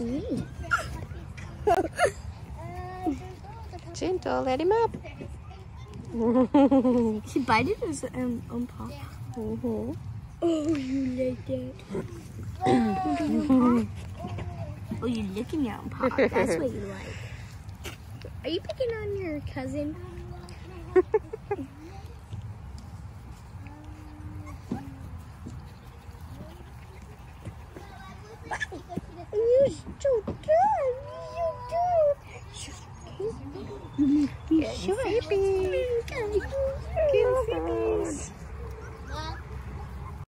me. Gentle, let him up. She bited his own paw. Mm-hmm. Oh, you like that? Oh, you licking your own paw. That's what you like. Are you picking on your cousin? You're so good. You're so good. You're so